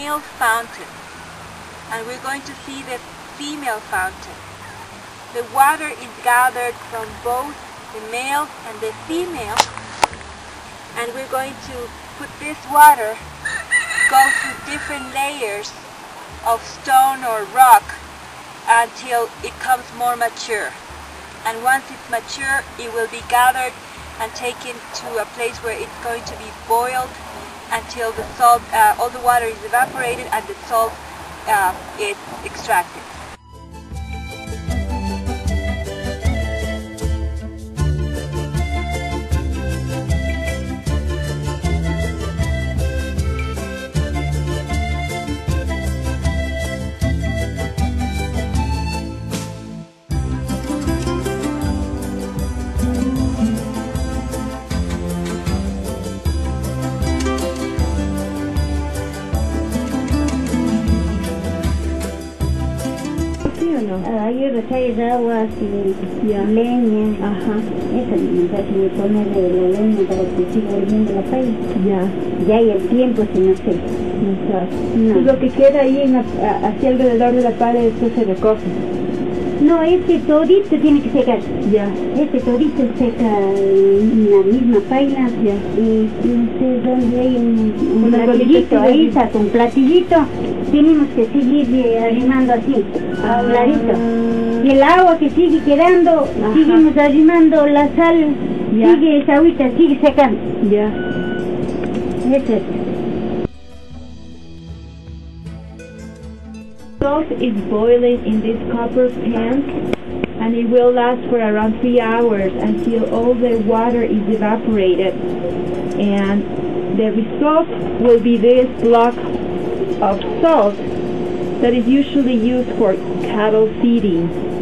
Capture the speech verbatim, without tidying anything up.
male fountain, and we're going to see the female fountain. The water is gathered from both the male and the female, and we're going to put this water, go through different layers of stone or rock until it comes more mature. And once it's mature, it will be gathered and taken to a place where it's going to be boiled until the salt, uh, all the water is evaporated and the salt uh, is extracted. Hay botellas de agua y yeah. leña. Ajá. Eso nos hace ponerle la leña para que siga hirviendo la paella. Ya. Ya hay el tiempo, si no sé. No sabes. No. Pues lo que queda ahí en la, hacia alrededor de la pared después se recoge. No, este todito tiene que secar. Ya. Este todito seca en la misma paila. Ya. Y no sé dónde hay un, un Una platillito. bolita, Ahí está, con platillito. Tenemos que seguir eh, arrimando así, a un ladito. Y el agua que sigue quedando, Ajá. seguimos arrimando la sal. Ya. Sigue esa agüita, sigue secando. Ya. Eso es. Salt is boiling in this copper pan, and it will last for around three hours until all the water is evaporated, and the result will be this block of salt that is usually used for cattle feeding.